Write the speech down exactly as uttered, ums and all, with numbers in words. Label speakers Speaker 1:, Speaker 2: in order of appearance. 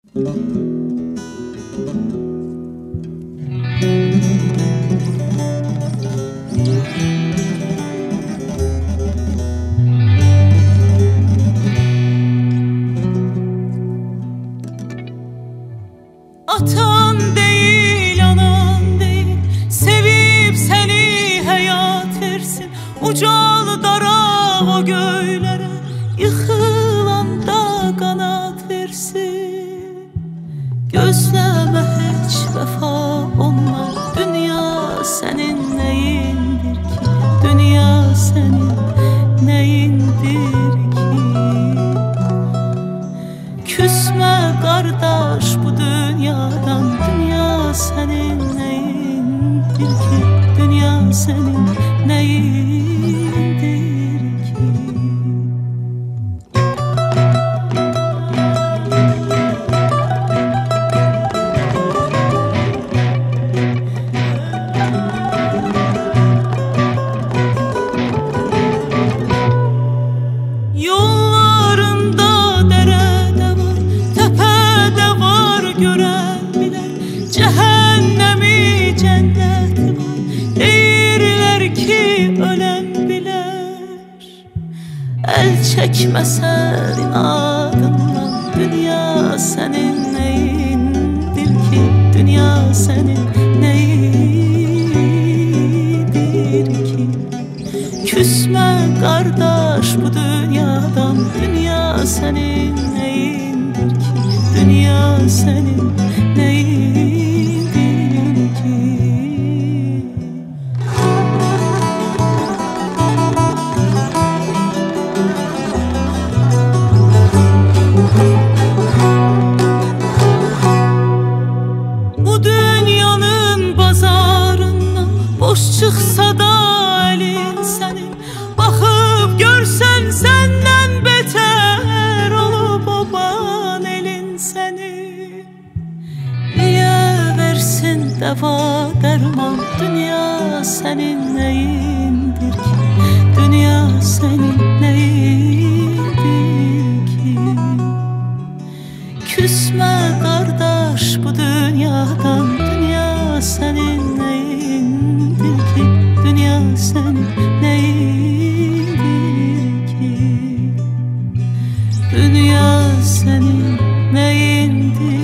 Speaker 1: Atan değil, anan değil, sevip seni hayat versin. Ucal dara o göylere, yıkılanda kanat versin. Gözleme hiç vefa olmaz, dünya senin neyindir ki? Dünya senin neyindir ki? Küsme kardeş bu dünyadan, dünya senin neyindir ki? Dünya senin neyindir ki? Yollarında derede var, tepede var gören bilir. Cehennemi cenneti var, değirler ki ölen bilir. El çekmesenin adından, dünya senin neyindir ki? Dünya senin neyindir ki? Küsme kardeş bu dünyadan, dünya senin neyindir ki? Dünya senin neyindir ki? Bu dünyanın pazarından boş çıksa da elin senin, bakıp görsen senden beter olup baban elin seni. Niye versin deva derman, dünya senin neyindir ki? Dünya senin neyindir ki? Küsme kardeş bu dünyadan, dünya senin neyindir ki? Dünya senin neyindir ki? Dünya senin neyindir